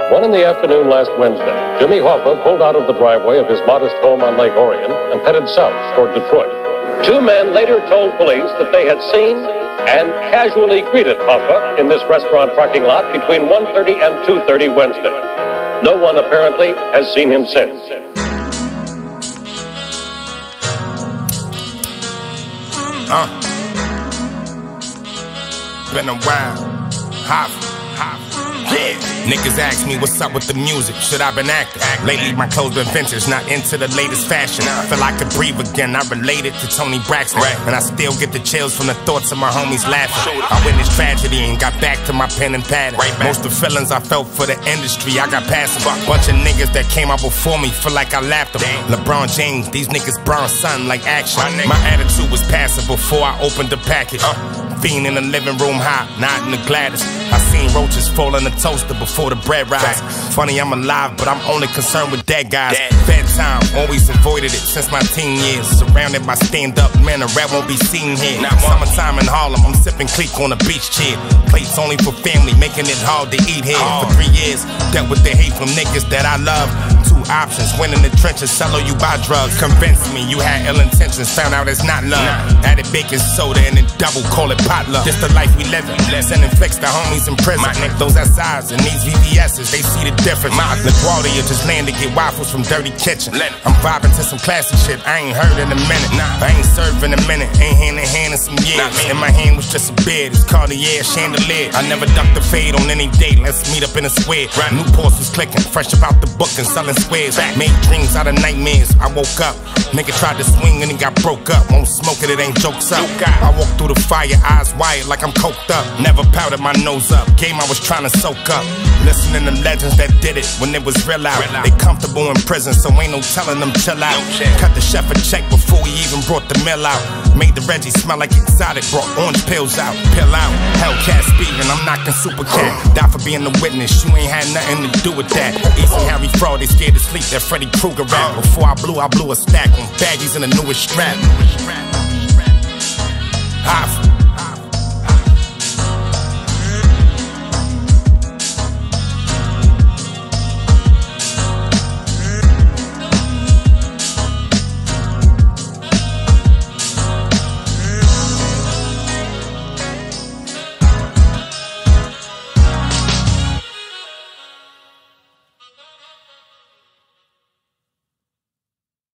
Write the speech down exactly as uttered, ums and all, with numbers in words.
One in the afternoon last Wednesday, Jimmy Hoffa pulled out of the driveway of his modest home on Lake Orion and headed south toward Detroit. Two men later told police that they had seen and casually greeted Hoffa in this restaurant parking lot between one thirty and two thirty Wednesday. No one apparently has seen him since. Uh. Been a while. Hop, hop. Yeah. Niggas ask me what's up with the music, should I been acting? Lately my clothes been vintage, not into the latest fashion. Feel I could breathe again, I related to Tony Braxton, and I still get the chills from the thoughts of my homies laughing. I witnessed tragedy and got back to my pen and pad. Most of the feelings I felt for the industry, I got past them. Bunch of niggas that came out before me, feel like I laughed them. LeBron James, these niggas bronze son like action. My attitude was passive before I opened the package. Fiend in the living room high, not in the Gladys. I seen roaches fall in the toaster before the bread rise. Funny I'm alive, but I'm only concerned with dead guys. Bad time, always avoided it since my teen years. Surrounded by stand-up men, a rat won't be seen here. Summertime in Harlem, I'm sipping clique on a beach chair. Plates only for family, making it hard to eat here. For three years, dealt with the hate from niggas that I love. Two options, win in the trenches, sell or you buy drugs. Convince me you had ill intentions, found out it's not love. Added baking soda and then double call it potluck. This the life we living, sending flicks to homies in prison. Those S Is and these V V S's, they see the difference. LaGuardia just landed, get waffles from Dirty Kitchen. I'm vibing to some classic shit I ain't heard in a minute. I ain't served in a minute, ain't hand in hand in some years. In my hand was just a beard, it's Cartier chandelier. I never ducked the fade on any date, let's meet up in a square. Newports was clicking, fresh about the book and selling squares. Made dreams out of nightmares, I woke up. Nigga tried to swing and he got broke up. Won't smoke it, it ain't jokes up. I walk through the fire, eyes wired like I'm coked up. Never powdered my nose up, game I was trying to soak up. Listening to legends that did it when it was real out. They comfortable in prison, so ain't no telling them chill out. Cut the chef a check before he even brought the meal out. Made the Reggie smell like exotic, brought orange pills out. Pill out, Hellcat speeding, I'm knocking super cat. Die for being the witness, you ain't had nothing to do with that. Easy Harry Fraud, they scared to sleep, that Freddy Krueger rap. Before I blew, I blew a stack on baggies and the newest strap.